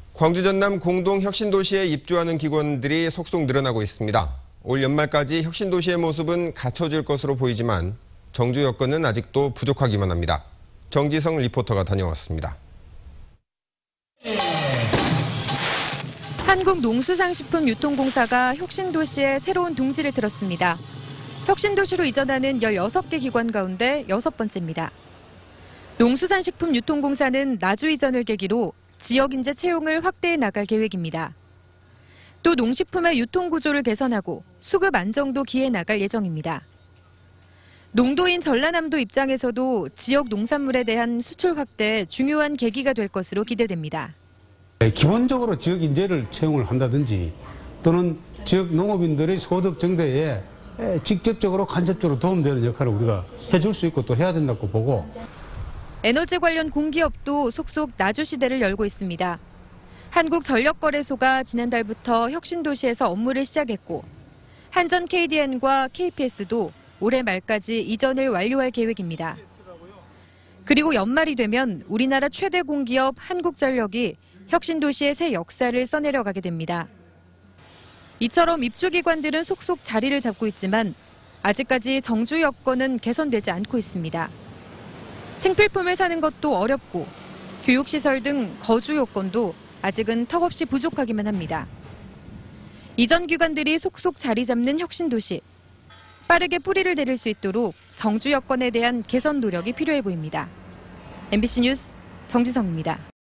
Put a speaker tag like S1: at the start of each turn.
S1: 광주 전남 공동 혁신도시에 입주하는 기관들이 속속 늘어나고 있습니다. 올 연말까지 혁신도시의 모습은 갖춰질 것으로 보이지만 정주 여건은 아직도 부족하기만 합니다. 정지성 리포터가 다녀왔습니다.
S2: 한국농수산식품유통공사가 혁신도시에 새로운 둥지를 틀었습니다. 혁신도시로 이전하는 16개 기관 가운데 6번째입니다. 농수산식품유통공사는 나주 이전을 계기로 지역 인재 채용을 확대해 나갈 계획입니다. 또 농식품의 유통구조를 개선하고 수급 안정도 기해 나갈 예정입니다. 농도인 전라남도 입장에서도 지역 농산물에 대한 수출 확대에 중요한 계기가 될 것으로 기대됩니다.
S3: 기본적으로 지역 인재를 채용을 한다든지 또는 지역 농업인들의 소득 증대에 직접적으로 간접적으로 도움되는 역할을 우리가 해줄 수 있고 또 해야 된다고 보고.
S2: 에너지 관련 공기업도 속속 나주 시대를 열고 있습니다. 한국전력거래소가 지난달부터 혁신도시에서 업무를 시작했고 한전 KDN과 KPS도 올해 말까지 이전을 완료할 계획입니다. 그리고 연말이 되면 우리나라 최대 공기업 한국전력이 혁신도시의 새 역사를 써내려가게 됩니다. 이처럼 입주기관들은 속속 자리를 잡고 있지만 아직까지 정주 여건은 개선되지 않고 있습니다. 생필품을 사는 것도 어렵고 교육시설 등 거주 요건도 아직은 턱없이 부족하기만 합니다. 이전 기관들이 속속 자리 잡는 혁신도시. 빠르게 뿌리를 내릴 수 있도록 정주 여건에 대한 개선 노력이 필요해 보입니다. MBC 뉴스 정지성입니다.